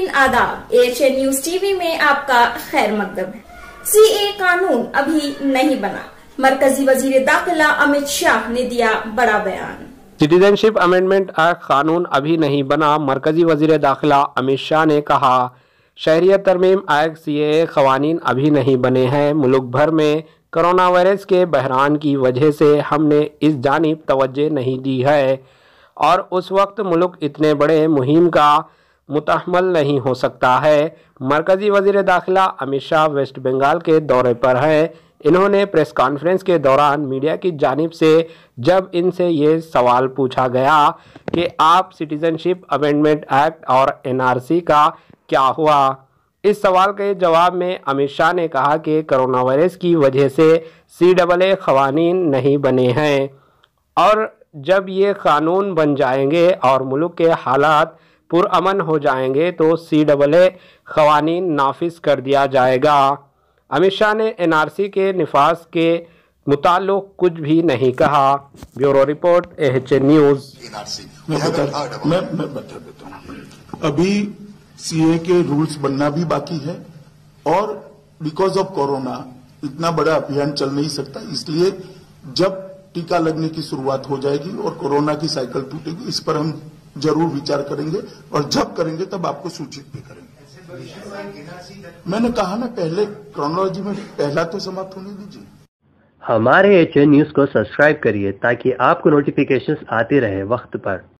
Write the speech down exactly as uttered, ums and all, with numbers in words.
आदाब, H A news TV में आपका खैर मकदम है। सीए कानून अभी नहीं बना, मरकजी वजीर दाखिला अमित शाह ने दिया बड़ा बयान। सिटीजनशिप अमेंडमेंट एक्ट कानून अभी नहीं बना, मरकजी वजीर दाखिला अमित शाह ने कहा। शहरियत तरमीम एक्ट सीएए खवानीन अभी नहीं बने हैं। मुल्क भर में कोरोना वायरस के बहरान की वजह से हमने इस जानिब तवज्जो नहीं दी है और उस वक्त मुल्क इतने बड़े मुहिम का मुतहम्मल नहीं हो सकता है। मरकजी वजीर दाखिला अमित शाह वेस्ट बंगाल के दौरे पर हैं। इन्होंने प्रेस कॉन्फ्रेंस के दौरान मीडिया की जानिब से जब इनसे ये सवाल पूछा गया कि आप सिटीजनशिप अमेंडमेंट एक्ट और एनआरसी का क्या हुआ, इस सवाल के जवाब में अमित शाह ने कहा कि कोरोना वायरस की वजह से सी डबल ए खवानीन नहीं बने हैं और जब ये कानून बन जाएंगे और मुल्क के हालात पुरअमन हो जाएंगे तो सी डबल ए खवानीन नाफिज कर दिया जाएगा। अमित शाह ने एनआरसी के निफाज के मुताल्लिक कुछ भी नहीं कहा। Bureau report, H A news. मैं बता मैं मैं बता देता हूँ, अभी सीए के रूल्स बनना भी बाकी है और बिकॉज ऑफ कोरोना इतना बड़ा अभियान चल नहीं सकता, इसलिए जब टीका लगने की शुरुआत हो जाएगी और कोरोना की साइकिल टूटेगी, इस पर हम जरूर विचार करेंगे और जब करेंगे तब आपको सूचित भी करेंगे। मैंने कहा ना पहले क्रोनोलॉजी में पहला तो समाप्त होने दीजिए। हमारे एच ए न्यूज को सब्सक्राइब करिए ताकि आपको नोटिफिकेशंस आते रहे वक्त पर।